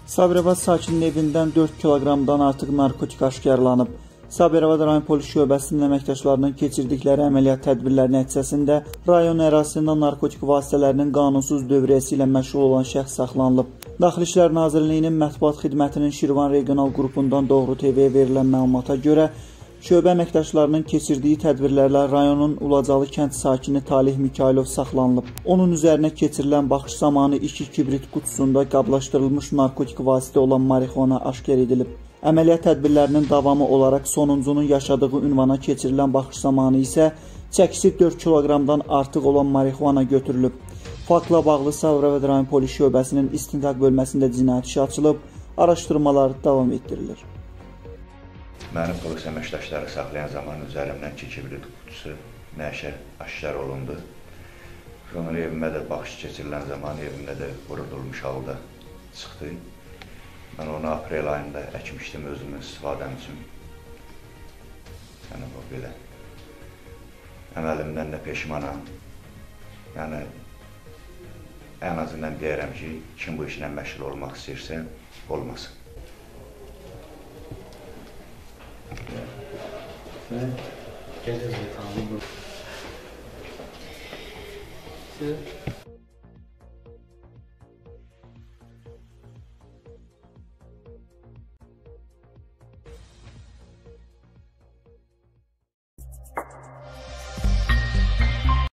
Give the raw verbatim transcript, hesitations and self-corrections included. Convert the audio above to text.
Sabirabad sakininin evindən dörd kiloqramdan artıq narkotik aşkarlanıb. Sabirabad rayon polis şöbəsinin əməkdaşlarının keçirdikləri əməliyyat tədbirləri nəticəsində rayon ərazisində narkotik vasitələrinin qanunsuz dövriyyəsi ilə məşğul olan şəxs saxlanılıb. Daxili İşlər Nazirliyinin Mətbuat Xidmətinin Şirvan Regional Qrupundan Doğru T V-yə verilən məlumata görə, şöbə əməkdaşlarının keçirdiyi tədbirlərlə rayonun Ulacalı kənd sakini Talih Mikailov saxlanılıb. Onun üzərinə keçirilən baxış zamanı iki kibrit qutusunda qablaşdırılmış narkotik vasitə olan marixuana aşkar edilib. Əməliyyat tədbirlərinin davamı olaraq sonuncunun yaşadığı ünvana keçirilən baxış zamanı isə çəkisi dörd kiloqramdan artıq olan marixuana götürülüb. Faktla bağlı Sabirabad rayon polis şöbəsinin istintaq bölməsində cinayət işi açılıb, araşdırmalar davam etdirilir. Mənim polis əməkdaşları saxlayan zaman üzərimdən iki kibrit qutusu nəşə aşkar olundu. Sonra evimə də baxış keçirilən zaman evimdə də qurudulmuş halda çıxdı. Mən onu aprel ayında əkmişdim özümün istifadəm üçün. Yəni, bu belə. Əməlimdən də peşmanam. Yəni, ən azından deyərəm ki, kim bu işlə məşğul olmaq istəyirsə, olmasın. Gel, gel, tamam.